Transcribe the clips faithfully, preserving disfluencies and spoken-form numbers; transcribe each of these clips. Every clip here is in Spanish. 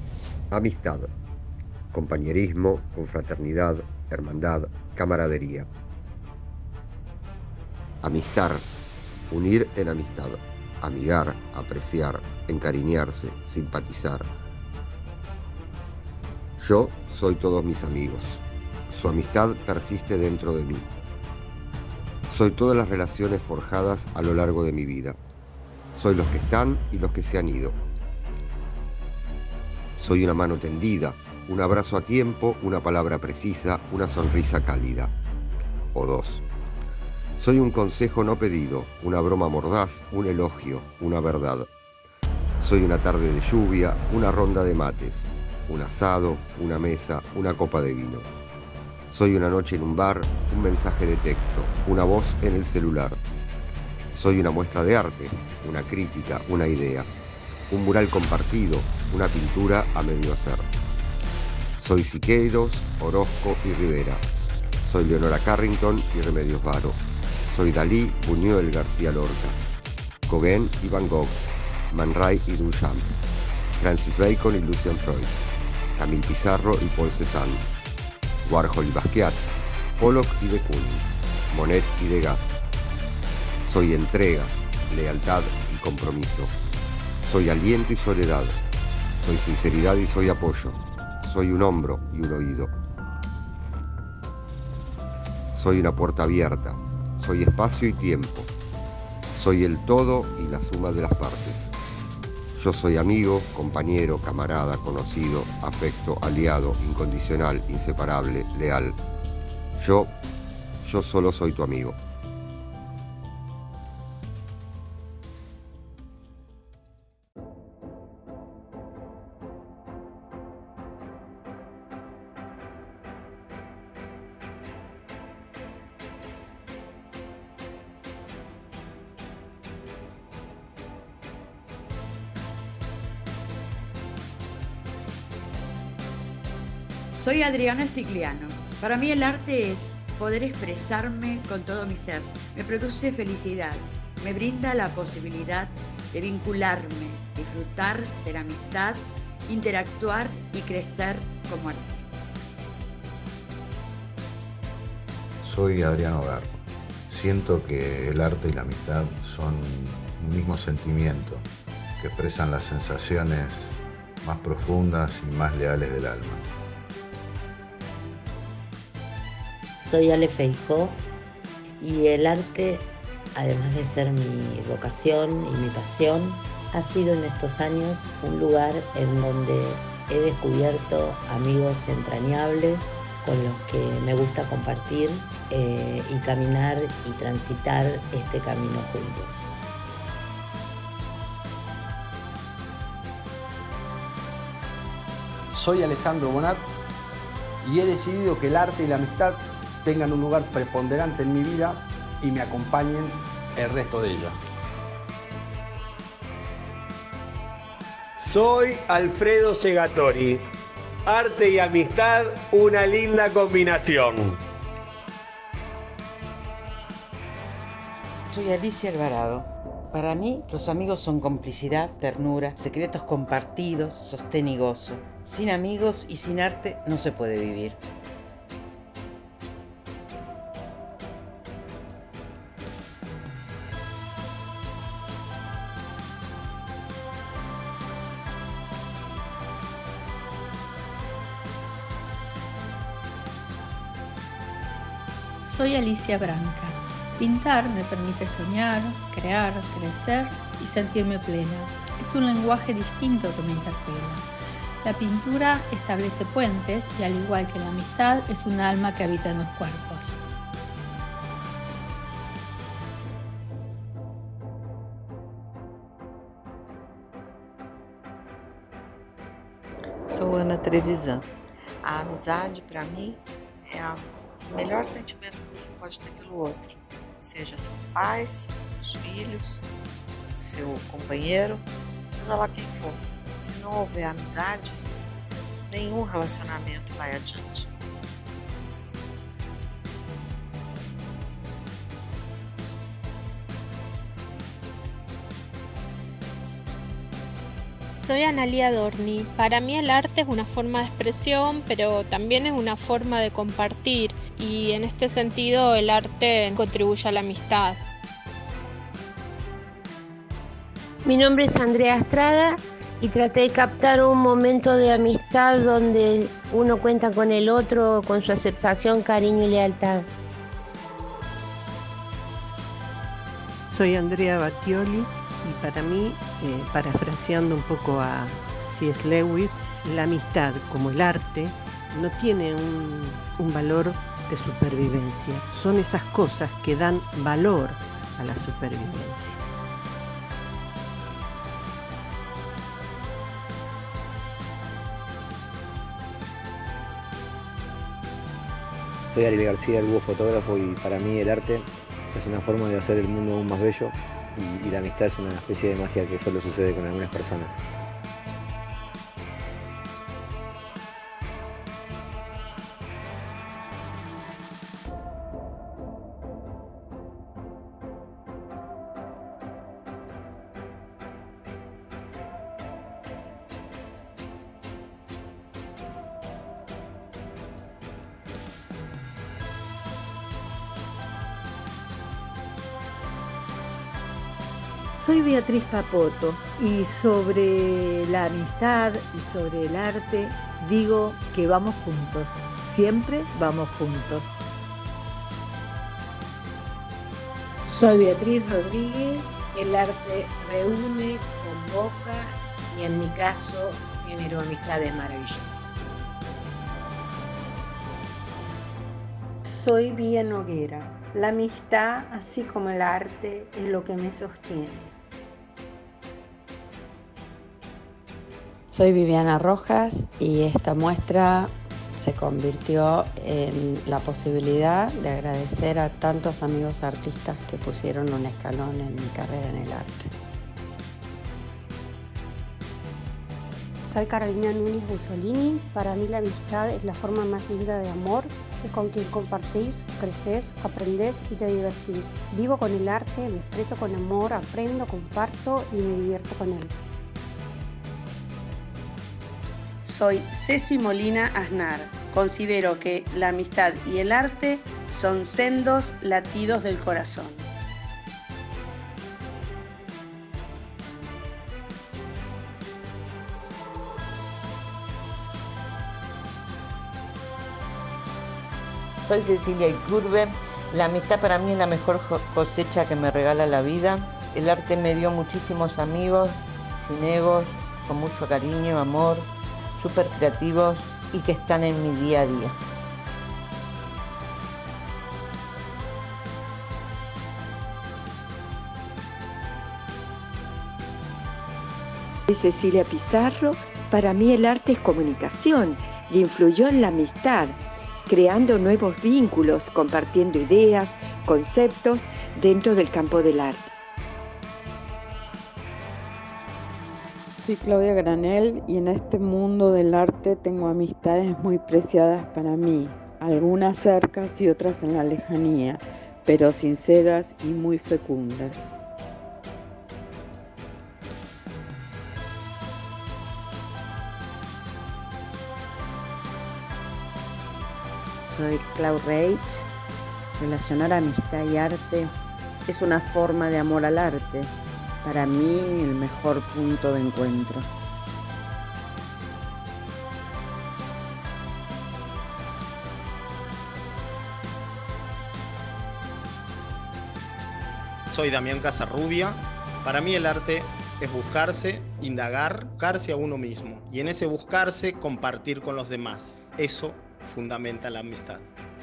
Amistad, compañerismo, confraternidad, hermandad, camaradería. Amistar, unir en amistad, amigar, apreciar, encariñarse, simpatizar. Yo soy todos mis amigos. Su amistad persiste dentro de mí. Soy todas las relaciones forjadas a lo largo de mi vida. Soy los que están y los que se han ido. Soy una mano tendida, un abrazo a tiempo, una palabra precisa, una sonrisa cálida. O dos. Soy un consejo no pedido, una broma mordaz, un elogio, una verdad. Soy una tarde de lluvia, una ronda de mates, un asado, una mesa, una copa de vino. Soy una noche en un bar, un mensaje de texto, una voz en el celular. Soy una muestra de arte, una crítica, una idea, un mural compartido, una pintura a medio hacer. Soy Siqueiros, Orozco y Rivera. Soy Leonora Carrington y Remedios Varo. Soy Dalí, Buñuel, García Lorca. Gauguin y Van Gogh. Man Ray y Duchamp. Francis Bacon y Lucian Freud. Camille Pissarro y Paul Cézanne. Warhol y Basquiat. Pollock y de Kooning. Monet y Degas. Soy entrega, lealtad y compromiso. Soy aliento y soledad. Soy sinceridad y soy apoyo. Soy un hombro y un oído. Soy una puerta abierta. Soy espacio y tiempo. Soy el todo y la suma de las partes. Yo soy amigo, compañero, camarada, conocido, afecto, aliado, incondicional, inseparable, leal. Yo, yo solo soy tu amigo. Soy Adriana Stigliano. Para mí el arte es poder expresarme con todo mi ser. Me produce felicidad, me brinda la posibilidad de vincularme, disfrutar de la amistad, interactuar y crecer como artista. Soy Adriano Garro. Siento que el arte y la amistad son un mismo sentimiento que expresan las sensaciones más profundas y más leales del alma. Soy Ale Feijó y el arte, además de ser mi vocación y mi pasión, ha sido en estos años un lugar en donde he descubierto amigos entrañables con los que me gusta compartir eh, y caminar y transitar este camino juntos. Soy Alejandro Bonat y he decidido que el arte y la amistad tengan un lugar preponderante en mi vida y me acompañen el resto de ella. Soy Alfredo Segatori. Arte y amistad, una linda combinación. Soy Alicia Alvarado. Para mí, los amigos son complicidad, ternura, secretos compartidos, sostén y gozo. Sin amigos y sin arte no se puede vivir. Soy Alicia Branca. Pintar me permite soñar, crear, crecer y sentirme plena. Es un lenguaje distinto que me interpela. La pintura establece puentes y, al igual que la amistad, es un alma que habita en los cuerpos. Sou Ana Trevisan. A amizade, para mim, é a o melhor sentimento que você pode ter pelo outro, seja seus pais, seus filhos, seu companheiro, seja lá quem for. Se não houver amizade, nenhum relacionamento vai adiante. Soy Analía Dorni. Para mí el arte es una forma de expresión, pero también es una forma de compartir, y en este sentido el arte contribuye a la amistad. Mi nombre es Andrea Estrada y traté de captar un momento de amistad donde uno cuenta con el otro, con su aceptación, cariño y lealtad. Soy Andrea Battioli y para mí, eh, parafraseando un poco a C S Lewis, la amistad como el arte no tiene un, un valor de supervivencia. Son esas cosas que dan valor a la supervivencia. Soy Ariel García, el búho fotógrafo, y para mí el arte es una forma de hacer el mundo aún más bello, y, y la amistad es una especie de magia que solo sucede con algunas personas. Soy Beatriz Papoto y sobre la amistad y sobre el arte digo que vamos juntos, siempre vamos juntos. Soy Beatriz Rodríguez, el arte reúne, convoca y en mi caso generó amistades maravillosas. Soy Vía Noguera, la amistad así como el arte es lo que me sostiene. Soy Viviana Rojas y esta muestra se convirtió en la posibilidad de agradecer a tantos amigos artistas que pusieron un escalón en mi carrera en el arte. Soy Carolina Núñez Mussolini. Para mí la amistad es la forma más linda de amor, es con quien compartís, creces, aprendés y te divertís. Vivo con el arte, me expreso con amor, aprendo, comparto y me divierto con él. Soy Ceci Molina Aznar. Considero que la amistad y el arte son sendos latidos del corazón. Soy Cecilia Iturbe. La amistad para mí es la mejor cosecha que me regala la vida. El arte me dio muchísimos amigos, sin egos, con mucho cariño, amor, súper creativos y que están en mi día a día. Soy Cecilia Pizarro. Para mí el arte es comunicación y influyó en la amistad, creando nuevos vínculos, compartiendo ideas, conceptos dentro del campo del arte. Soy Claudia Granel y en este mundo del arte tengo amistades muy preciadas para mí, algunas cercas y otras en la lejanía, pero sinceras y muy fecundas. Soy Clau Reich. Relacionar amistad y arte es una forma de amor al arte. Para mí, el mejor punto de encuentro. Soy Damián Casarrubia. Para mí el arte es buscarse, indagar, buscarse a uno mismo. Y en ese buscarse, compartir con los demás. Eso fundamenta la amistad.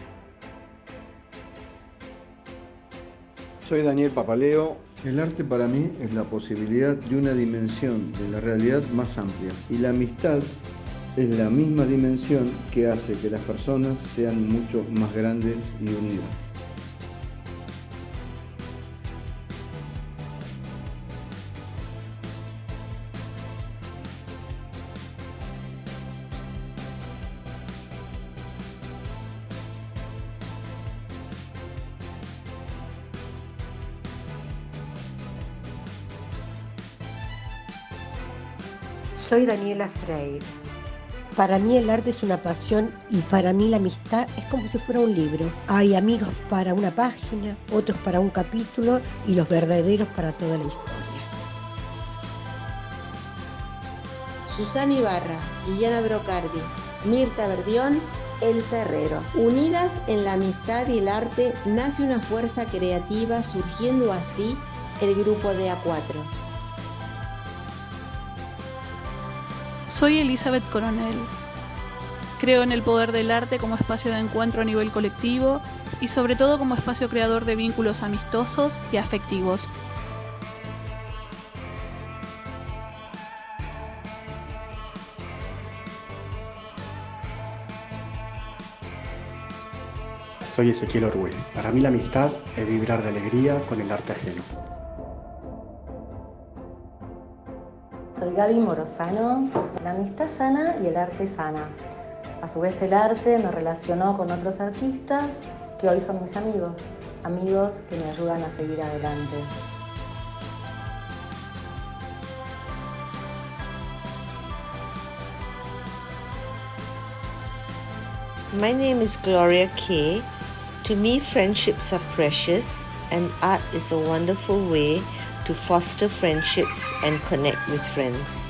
Soy Daniel Papaleo. El arte para mí es la posibilidad de una dimensión de la realidad más amplia, y la amistad es la misma dimensión que hace que las personas sean mucho más grandes y unidas. Soy Daniela Freire. Para mí el arte es una pasión y para mí la amistad es como si fuera un libro. Hay amigos para una página, otros para un capítulo y los verdaderos para toda la historia. Susana Ibarra, Liliana Brocardi, Mirta Verdión, Elsa Herrero. Unidas en la amistad y el arte nace una fuerza creativa, surgiendo así el grupo de A cuatro. Soy Elizabeth Coronel. Creo en el poder del arte como espacio de encuentro a nivel colectivo y sobre todo como espacio creador de vínculos amistosos y afectivos. Soy Ezequiel Orwell. Para mí la amistad es vibrar de alegría con el arte ajeno. Soy Gaby Morozano. La amistad sana y el arte sana. A su vez el arte me relacionó con otros artistas que hoy son mis amigos. Amigos que me ayudan a seguir adelante. My name is Gloria Kay. To me, friendships are precious, and art is a wonderful way to foster friendships and connect with friends.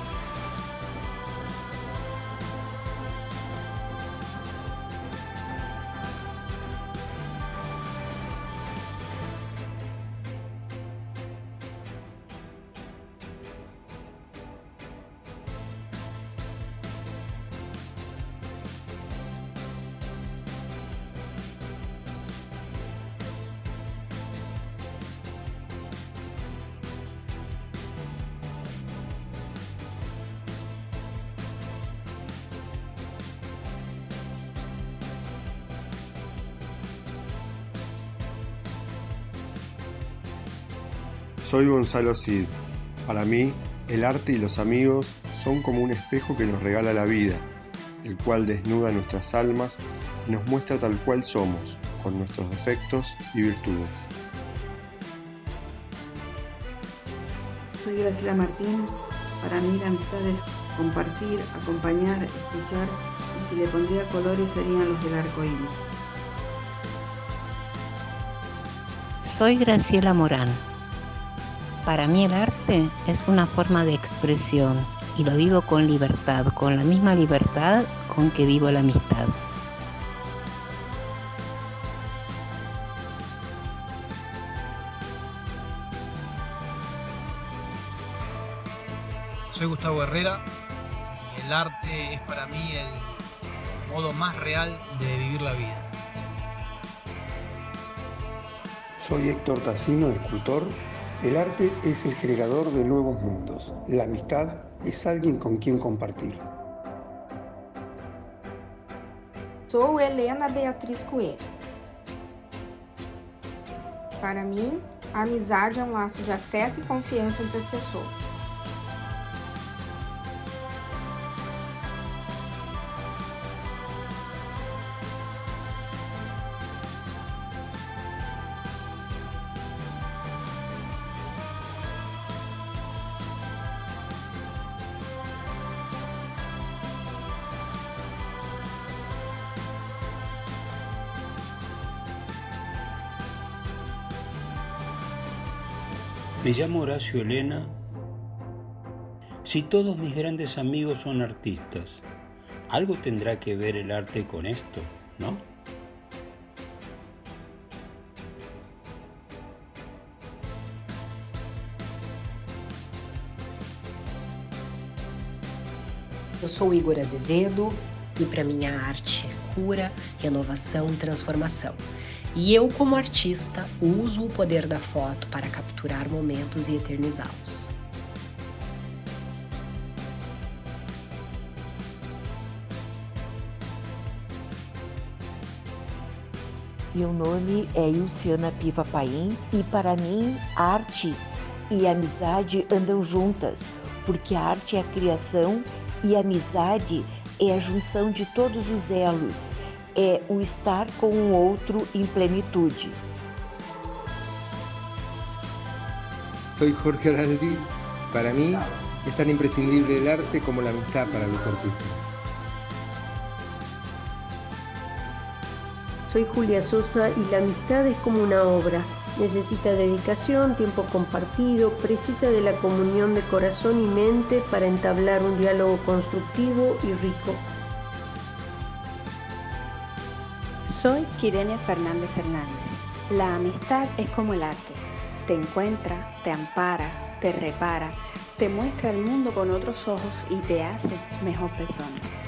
Soy Gonzalo Cid. Para mí, el arte y los amigos son como un espejo que nos regala la vida, el cual desnuda nuestras almas y nos muestra tal cual somos, con nuestros defectos y virtudes. Soy Graciela Martín. Para mí la amistad es compartir, acompañar, escuchar, y si le pondría colores serían los del arco iris. Soy Graciela Morán. Para mí el arte es una forma de expresión y lo vivo con libertad, con la misma libertad con que vivo la amistad. Soy Gustavo Herrera y el arte es para mí el modo más real de vivir la vida. Soy Héctor Tassino, escultor. El arte es el generador de nuevos mundos. La amistad es alguien con quien compartir. Sou Helena Beatriz Coelho. Para mim, a amizade é um laço de afeto e confiança entre as pessoas. Me llamo Horacio Elena. Si todos mis grandes amigos son artistas, algo tendrá que ver el arte con esto, ¿no? Eu sou Igor Azevedo e para mim a arte é cura, renovação e transformação. E eu, como artista, uso o poder da foto para capturar momentos e eternizá-los. Meu nome é Ilciana Piva Paim e para mim arte e amizade andam juntas, porque a arte é a criação e a amizade é a junção de todos os elos. É o estar com o outro em plenitude. Soy Jorge Araldi. Para mí, Es tan imprescindible el arte como la amistad para los artistas. Soy Julia Sosa y la amistad es como una obra. Necesita dedicación, tiempo compartido, precisa de la comunión de corazón y mente para entablar un diálogo constructivo y rico. Soy Kirenia Fernández Hernández. La amistad es como el arte. Te encuentra, te ampara, te repara, te muestra el mundo con otros ojos y te hace mejor persona.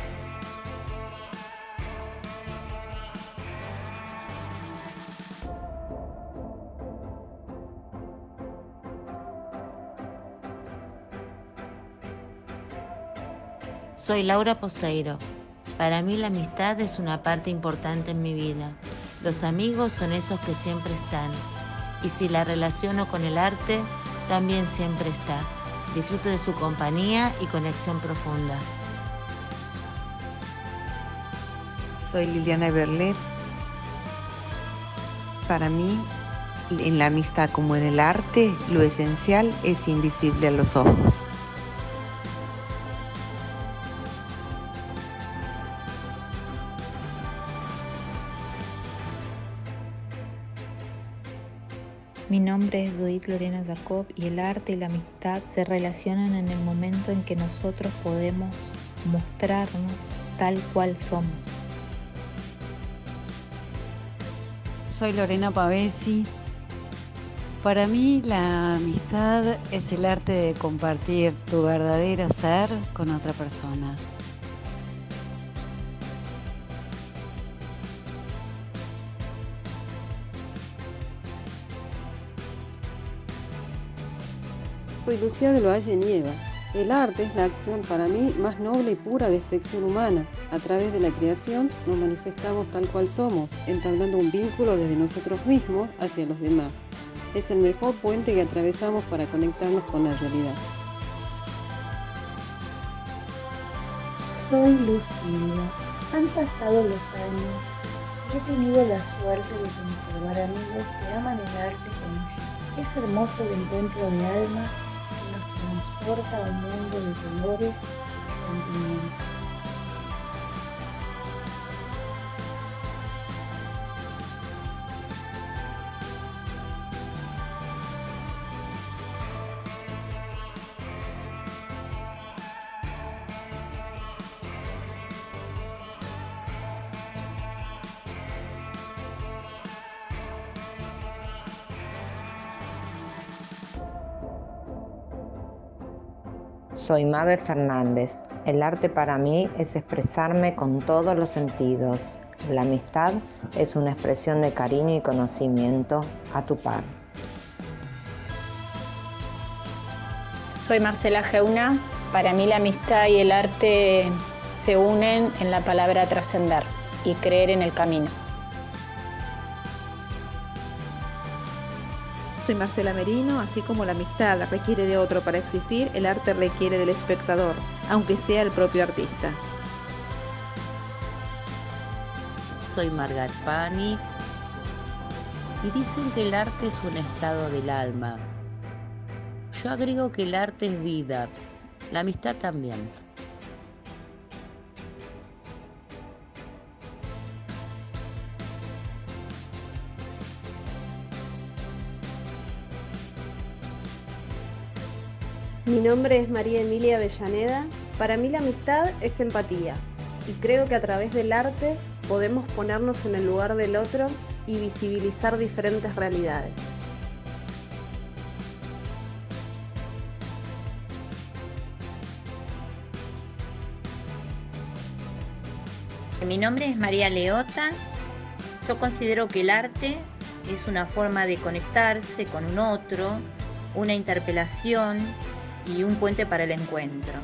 Soy Laura Poseiro. Para mí la amistad es una parte importante en mi vida. Los amigos son esos que siempre están. Y si la relaciono con el arte, también siempre está. Disfruto de su compañía y conexión profunda. Soy Liliana Berlet. Para mí, en la amistad como en el arte, lo esencial es invisible a los ojos. Mi nombre es Judith Lorena Jacob y el arte y la amistad se relacionan en el momento en que nosotros podemos mostrarnos tal cual somos. Soy Lorena Pavesi. Para mí la amistad es el arte de compartir tu verdadero ser con otra persona. Soy Lucía del Valle Nieva. El arte es la acción para mí más noble y pura de expresión humana. A través de la creación nos manifestamos tal cual somos, entablando un vínculo desde nosotros mismos hacia los demás. Es el mejor puente que atravesamos para conectarnos con la realidad. Soy Lucía. Han pasado los años y he tenido la suerte de conservar amigos que aman el arte como yo. Es hermoso el encuentro de almas que nos transporta a un mundo de colores y sentimientos. Soy Mabel Fernández. El arte para mí es expresarme con todos los sentidos. La amistad es una expresión de cariño y conocimiento a tu par. Soy Marcela Geuna. Para mí la amistad y el arte se unen en la palabra trascender y creer en el camino. Soy Marcela Merino. Así como la amistad requiere de otro para existir, el arte requiere del espectador, aunque sea el propio artista. Soy Margaret Pani y dicen que el arte es un estado del alma. Yo agrego que el arte es vida, la amistad también. Mi nombre es María Emilia Avellaneda. Para mí la amistad es empatía y creo que a través del arte podemos ponernos en el lugar del otro y visibilizar diferentes realidades. Mi nombre es María Leota. Yo considero que el arte es una forma de conectarse con un otro, una interpelación y un puente para el encuentro.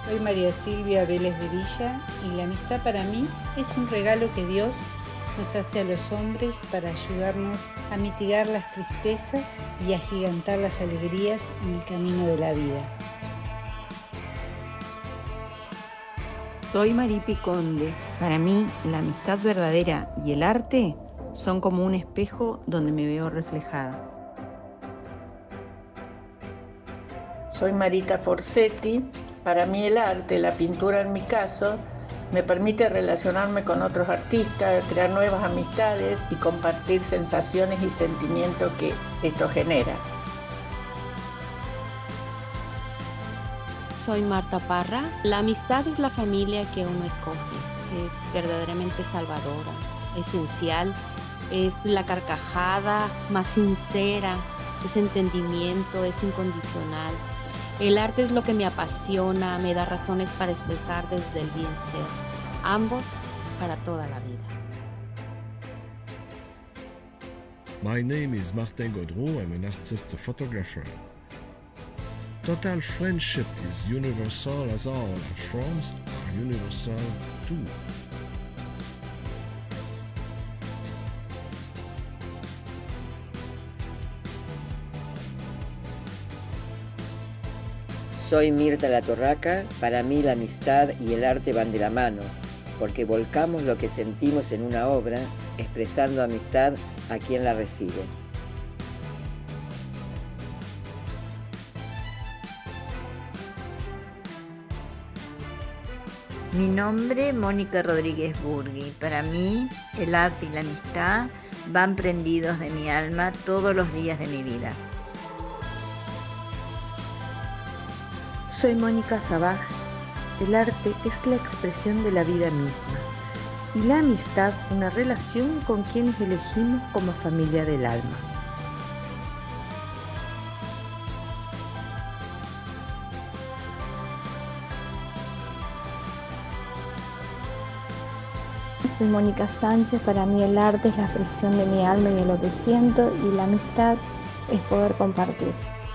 Soy María Silvia Vélez de Villa y la amistad para mí es un regalo que Dios nos hace a los hombres para ayudarnos a mitigar las tristezas y a agigantar las alegrías en el camino de la vida. Soy Maripi Conde. Para mí, la amistad verdadera y el arte son como un espejo donde me veo reflejada. Soy Marita Forsetti. Para mí el arte, la pintura en mi caso, me permite relacionarme con otros artistas, crear nuevas amistades y compartir sensaciones y sentimientos que esto genera. Soy Marta Parra. La amistad es la familia que uno escoge. Es verdaderamente salvadora, esencial. Es la carcajada más sincera, es entendimiento, es incondicional. El arte es lo que me apasiona, me da razones para expresar desde el bien ser. Ambos para toda la vida. My name is Martin Gaudreau. I'm an artist photographer. Total friendship is universal as all our forms are universal too. Soy Mirta La Torraca. Para mí la amistad y el arte van de la mano, porque volcamos lo que sentimos en una obra, expresando amistad a quien la recibe. Mi nombre, Mónica Rodríguez Burgui. Para mí, el arte y la amistad van prendidos de mi alma todos los días de mi vida. Soy Mónica Sabaj. El arte es la expresión de la vida misma y la amistad una relación con quienes elegimos como familia del alma. Soy Mónica Sánchez. Para mí el arte es la expresión de mi alma y de lo que siento, y la amistad es poder compartir.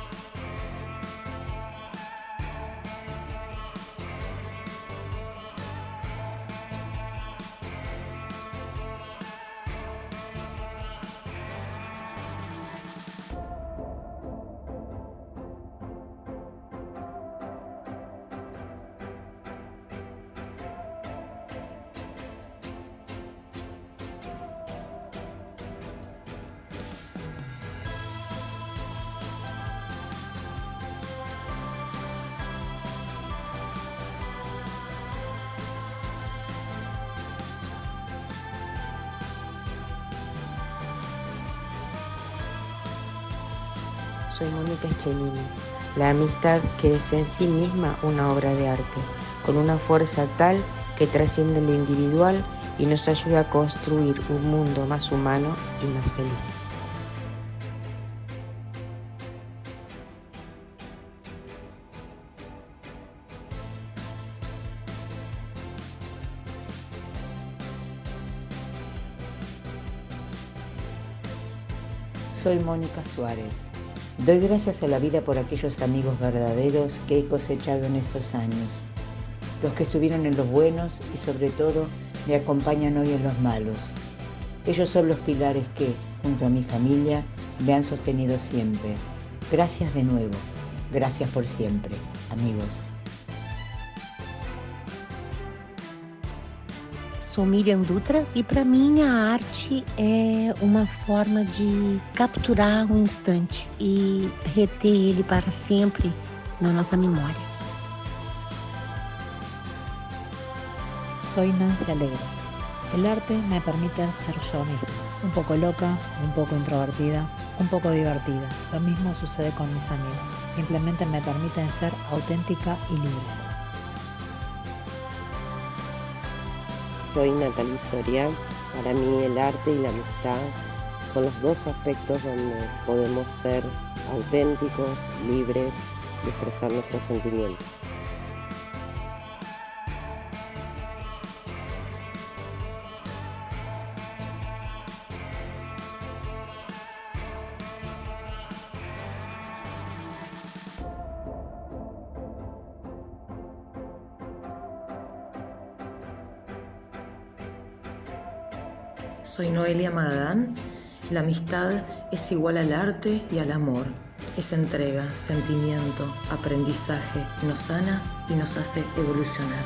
Soy Mónica Eschelini. La amistad que es en sí misma una obra de arte, con una fuerza tal que trasciende lo individual y nos ayuda a construir un mundo más humano y más feliz. Soy Mónica Suárez. Doy gracias a la vida por aquellos amigos verdaderos que he cosechado en estos años, los que estuvieron en los buenos y sobre todo me acompañan hoy en los malos. Ellos son los pilares que, junto a mi familia, me han sostenido siempre. Gracias de nuevo, gracias por siempre, amigos. Sou Miriam Dutra e para mim a arte é uma forma de capturar um instante e reter ele para sempre na nossa memória. Soy Nancy Alegre. El arte me permite ser yo misma, un poco loca, un poco introvertida, un poco divertida. Lo mismo sucede con mis amigos. Simplemente me permiten ser auténtica y libre. Soy Natalie Soria. Para mí el arte y la amistad son los dos aspectos donde podemos ser auténticos, libres y expresar nuestros sentimientos. Soy Noelia Magadán. La amistad es igual al arte y al amor. Es entrega, sentimiento, aprendizaje, nos sana y nos hace evolucionar.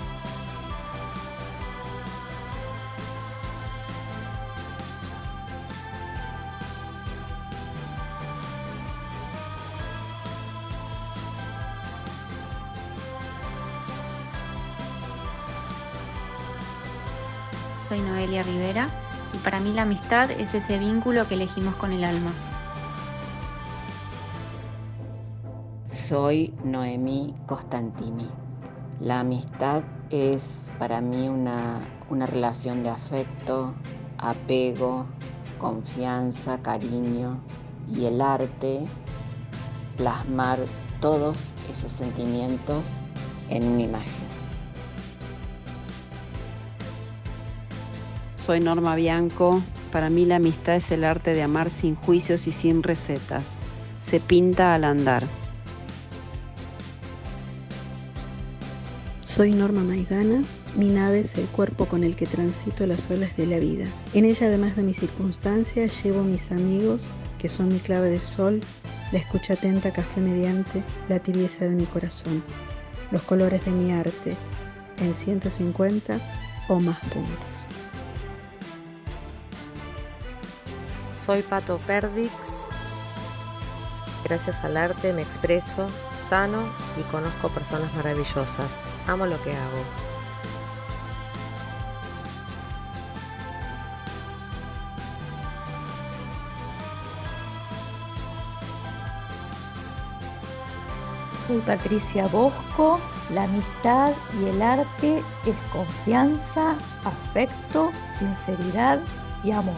Soy Noelia Rivera y para mí la amistad es ese vínculo que elegimos con el alma. Soy Noemí Costantini. La amistad es para mí una, una relación de afecto, apego, confianza, cariño y el arte, plasmar todos esos sentimientos en una imagen. Soy Norma Bianco. Para mí la amistad es el arte de amar sin juicios y sin recetas. Se pinta al andar. Soy Norma Maidana. Mi nave es el cuerpo con el que transito las olas de la vida. En ella, además de mis circunstancias, llevo mis amigos, que son mi clave de sol, la escucha atenta café mediante, la tibieza de mi corazón, los colores de mi arte, en ciento cincuenta o más puntos. Soy Pato Perdix. Gracias al arte me expreso, sano y conozco personas maravillosas. Amo lo que hago. Soy Patricia Bosco. La amistad y el arte es confianza, afecto, sinceridad y amor.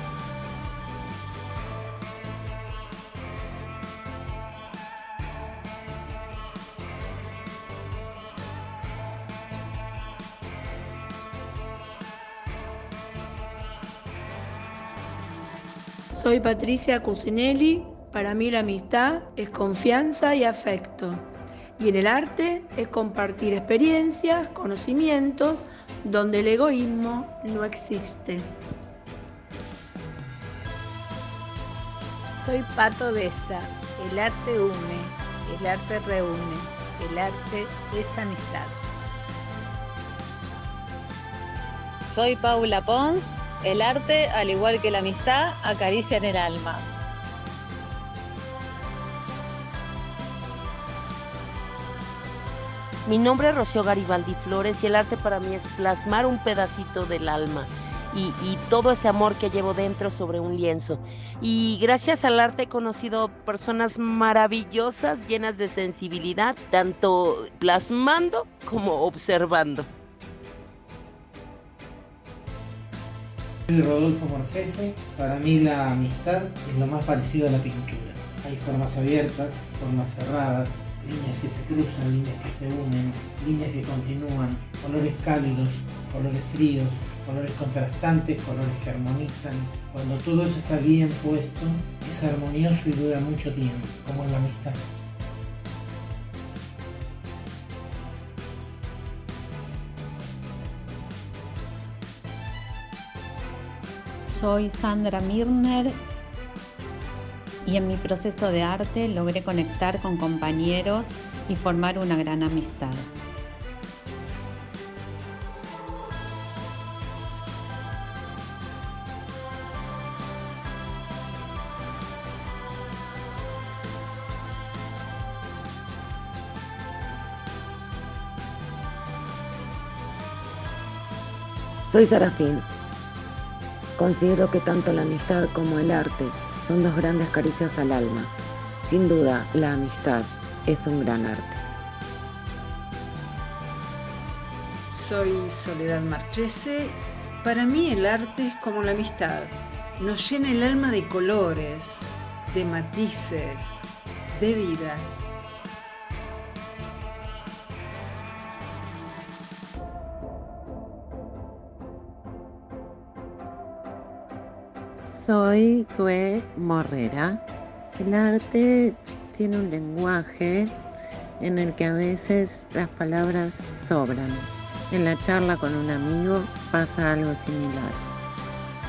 Soy Patricia Cusinelli. Para mí la amistad es confianza y afecto. Y en el arte es compartir experiencias, conocimientos, donde el egoísmo no existe. Soy Pato Deza. El arte une, el arte reúne, el arte es amistad. Soy Paula Pons. El arte, al igual que la amistad, acaricia en el alma. Mi nombre es Rocío Garibaldi Flores y el arte para mí es plasmar un pedacito del alma y, y todo ese amor que llevo dentro sobre un lienzo. Y gracias al arte he conocido personas maravillosas, llenas de sensibilidad, tanto plasmando como observando. Soy Rodolfo Morfese. Para mí la amistad es lo más parecido a la pintura. Hay formas abiertas, formas cerradas, líneas que se cruzan, líneas que se unen, líneas que continúan, colores cálidos, colores fríos, colores contrastantes, colores que armonizan. Cuando todo eso está bien puesto, es armonioso y dura mucho tiempo, como en la amistad. Soy Sandra Mirner y en mi proceso de arte logré conectar con compañeros y formar una gran amistad. Soy Serafín. Considero que tanto la amistad como el arte son dos grandes caricias al alma. Sin duda, la amistad es un gran arte. Soy Soledad Marchese. Para mí el arte es como la amistad. Nos llena el alma de colores, de matices, de vida. Soy Tue Morrera. El arte tiene un lenguaje en el que a veces las palabras sobran. En la charla con un amigo pasa algo similar.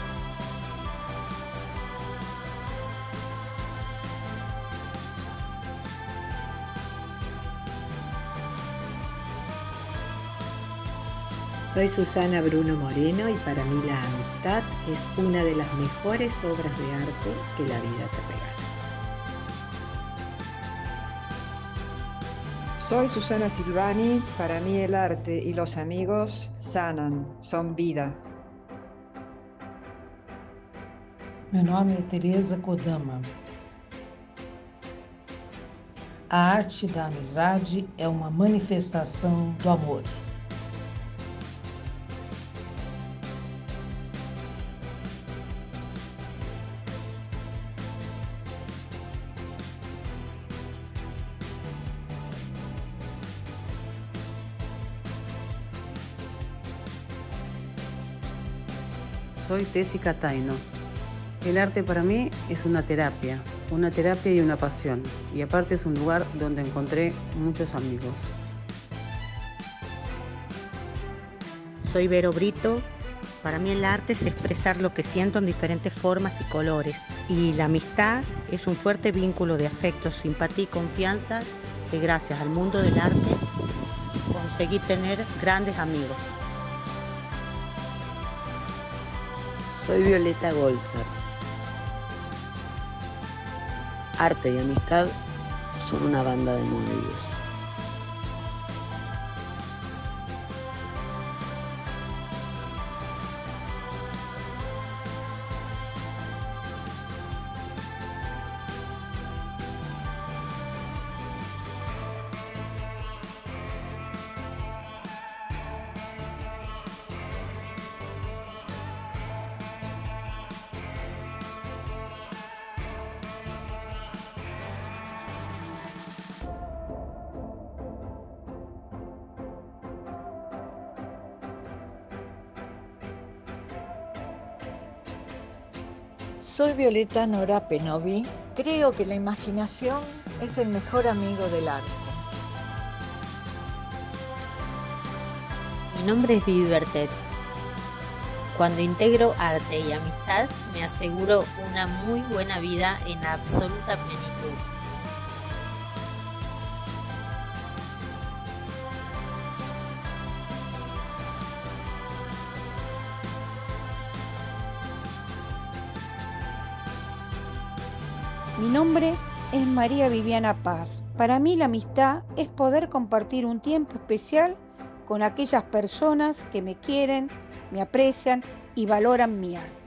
Soy Susana Bruno Moreno y para mí la amistad es una de las mejores obras de arte que la vida te regala. Soy Susana Silvani, para mí el arte y los amigos sanan, son vida. Meu nome é Tereza Kodama. A arte da amizade é uma manifestação do amor. Soy Tessica Taino. El arte para mí es una terapia, una terapia y una pasión, y aparte es un lugar donde encontré muchos amigos. Soy Vero Brito. Para mí el arte es expresar lo que siento en diferentes formas y colores, y la amistad es un fuerte vínculo de afecto, simpatía y confianza que gracias al mundo del arte conseguí tener grandes amigos. Soy Violeta Golzar. Arte y amistad son una banda de novios. Soy Violeta Nora Penovi. Creo que la imaginación es el mejor amigo del arte. Mi nombre es Vivi Bertet. Cuando integro arte y amistad, me aseguro una muy buena vida en absoluta plenitud. Mi nombre es María Viviana Paz. Para mí la amistad es poder compartir un tiempo especial con aquellas personas que me quieren, me aprecian y valoran mi arte.